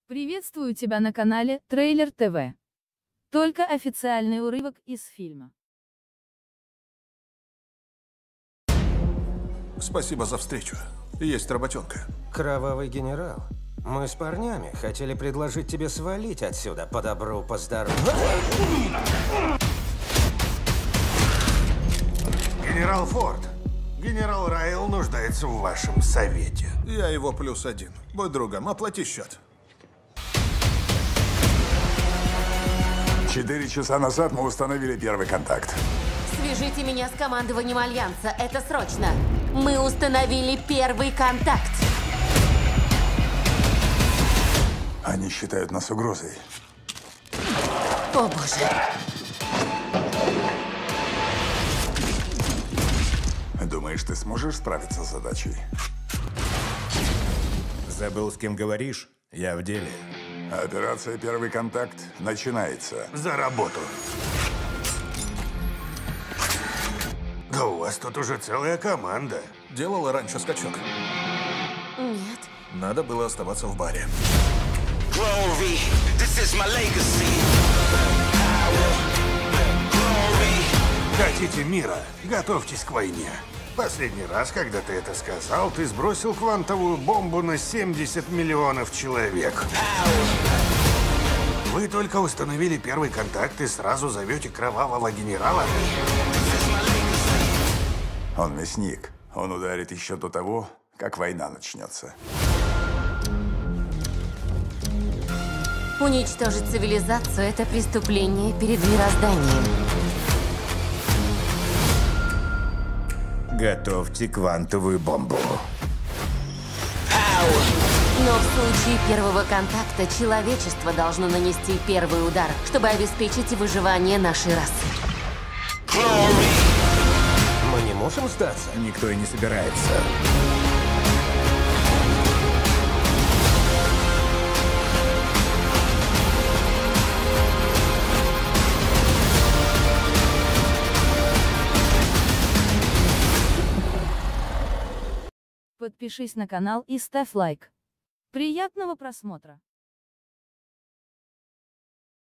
Приветствую тебя на канале Трейлер ТВ. Только официальный урывок из фильма. Спасибо за встречу. Есть работенка. Кровавый генерал, мы с парнями хотели предложить тебе свалить отсюда по добру, по здорову. Генерал Форд, генерал Райл нуждается в вашем совете. Я его +1. Будь другом, оплати счет. 4 часа назад мы установили первый контакт. Свяжите меня с командованием Альянса. Это срочно. Мы установили первый контакт. Они считают нас угрозой. О, боже. Думаешь, ты сможешь справиться с задачей? Забыл, с кем говоришь? Я в деле. Операция «Первый контакт» начинается. За работу. Да у вас тут уже целая команда. Делала раньше скачок. Нет. Надо было оставаться в баре. Glory, this is my legacy. Хотите мира? Готовьтесь к войне. Последний раз, когда ты это сказал, ты сбросил квантовую бомбу на 70 миллионов человек. Вы только установили первый контакт и сразу зовете кровавого генерала? Он мясник. Он ударит еще до того, как война начнется. Уничтожить цивилизацию — это преступление перед мирозданием. Готовьте квантовую бомбу. Но в случае первого контакта человечество должно нанести первый удар, чтобы обеспечить выживание нашей расы. Мы не можем сдаться. Никто и не собирается. Подпишись на канал и ставь лайк. Приятного просмотра!